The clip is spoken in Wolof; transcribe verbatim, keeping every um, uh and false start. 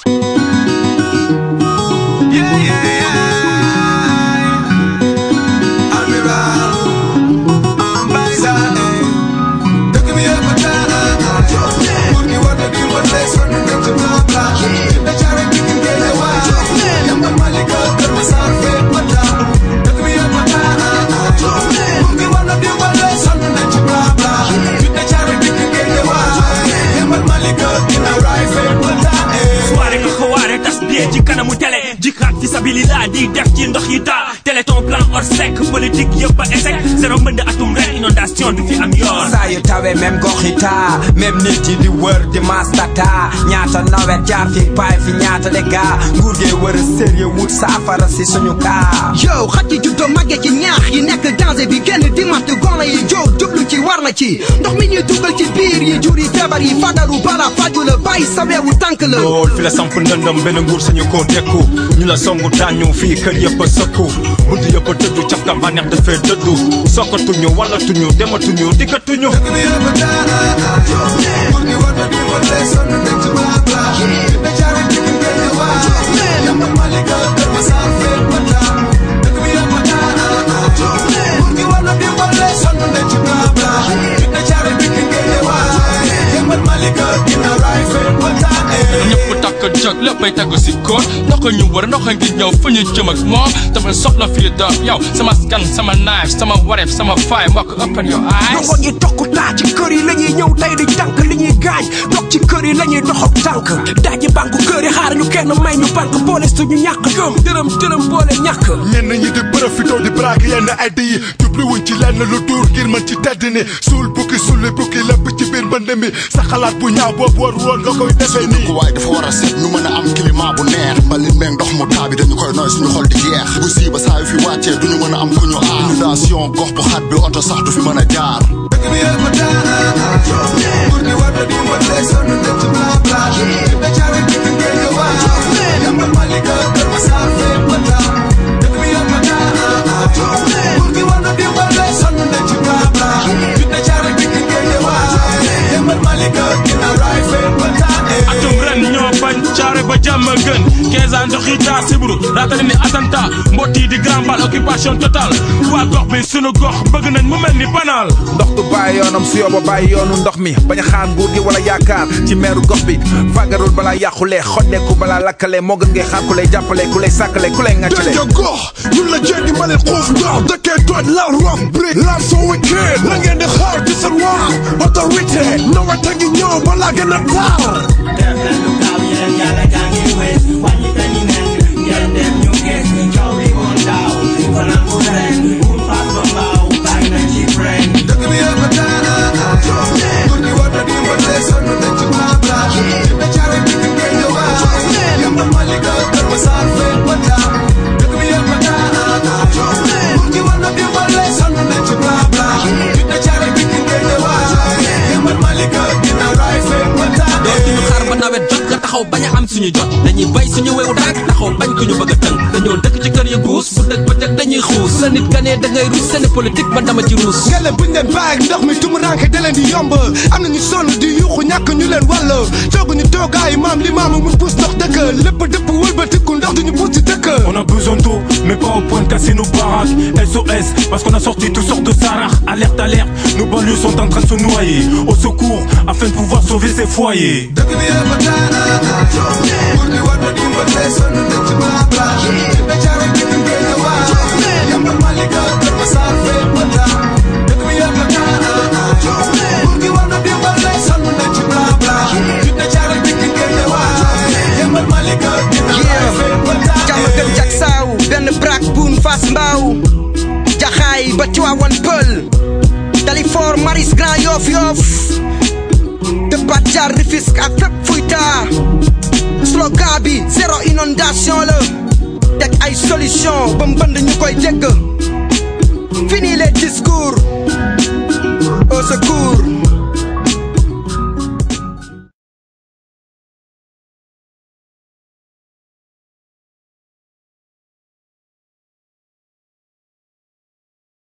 Fisabilillah di def ci ndox yi taa téléthon plan hors sec politique yëpp a échec zéro mbënd atum ren inondation du fi am yoon saa yu tawee même gox yi taa même nit yi di wër di mas tata ñaata nawet jaar fi paay fi ñaata dégâts nguur gee wër a sérieux wut saafara si suñu kaa yow xaj yi juddoo màggee ci ñaax yi nekk danger bi génn di matt gone yi jóg jublu ci war na ci ndox mi ñuy dugal ci biir yi jur yi feebar yi fagaru bala faju la bàyyi sa weewu tànk la lool fi la samp ndëndëm benn nguur sañu ko dekku ñu la songu tàññu fii kër yëpp a sëkku bunt yëpp a tëddu cafka bànneex dafay dëddu sokkatuñu walatuñu dematuñu dikkatuñu ñëpp takk jog léppay tegu si koor ndox ñu wër ndox ngi ñëw fu ñu jëm ak moom dama soxla fii doom yow sama scan sama knife sama wareef sama faay mbokk open your eyes ndox ñi tokku taa ci kër yi la ñuy ñëw tey di tànk li ñuy gaañ toog ci kër yi la ñuy doxal tànk daaji banku kër yi xaar ñu kenn may ñu banque boole suñu ñàkk gëm dërëm dërëm boole ñàkk ñenn ñi di profito di braque yenn aide yi jubluwuñ ci lenn lu tuur ngir mën ci tedd ni suul bukki sulli bukki lépp ci biir mbënd mi sa xalaat bu ñaaw boobu war woon nga koy defee nii waaye dafa war a set ñu mën a am climat bu neex mbalit meeg ndox mu taa bi dañu koy nooy suñu xol di jeex bu siiba saa yu fi wàccee duñu mën a am ku ñu aar inondation gox bu xat bi oto sax du fi mën a jaar atum ren ñoo bañ caare ba jàmm gën quinze ans ndox yi taa sibru raatale ni attentat mbott yi di grand bal occupation totale waa gox bi sunu gox bëgg nañ mu mel ni banal ndox du bàyyi yoonam su yóbbu bàyyi yoonu ndox mi bañ a xaar nguur gi wala yaakaar ci meeru gox bi fàggarul balaa yàqulee xoddeeku balaa lakkale moo gën ngay xaar ku lay jàppale ku lay sàkkale ku lay ŋàccale dëgg gox ñun la jéggi mbalit xuuf ndox dëkkee toj lal rof brique laal soo wicked la ngeen di xaar ci seen waa autorité nawet a ngi ñëw balaa gën a taar def leen lu gaaw yéen yàlla gaa ngi wés wàññi dañu nen ngeen dem ñu gis coow li woon daaw fanaan bu ren mun faat ba mbaaw bàyyi nañ ci ren dëkk bi yëpp daana góor ñi war na dimbale sonn nañ ci babla dina caare bi ñu ngeen di waa yamba malika kër ma saar fee ba taa dëkk bi yëpp daana góor ñi war na dimbale sonn nañ ci babla dina caare bi ñu ngeen di waa yamba malika dina raay fee ba taa dootuñu xaar ba nawet jot nga taxaw bañ a am suñu jot dañuy bay suñu wewu tànk taxaw bañ ko ñu bëgg a tënk dañoo dëkk ci kër ya guus bu dëkk ba teg dañuy xuus sa nit ganee da ngay ruus seen politique man dama ci ruus ngele buñ leen bàyyi ak ndox mi tumuranke da leen di yomb am nañu sonn di yuuxu ñàkk ñu leen wàll tooguñu toogaayu maam li maamu mu puus ndox dëkk lépp dëpp wëlbatiku ndox duñu puus ci dëkk on a besoin d'eau mais pas au point de casser nos baraques S O S parce qu'on a sorti toutes sortes de sarars alerte alerte nos banlieues sont en train de se noyer au secours afin de pouvoir sauver ces foyers benn brak buun fas mbaaw jaxaay ba Tiwaawan Pël Dalifort Maris Grand Yoff Yoff te Batjar Rufisque ak fépp fuy taa slogan bi zéro inondation la teg ay solution ba mbënd ñu koy dégg fini les discours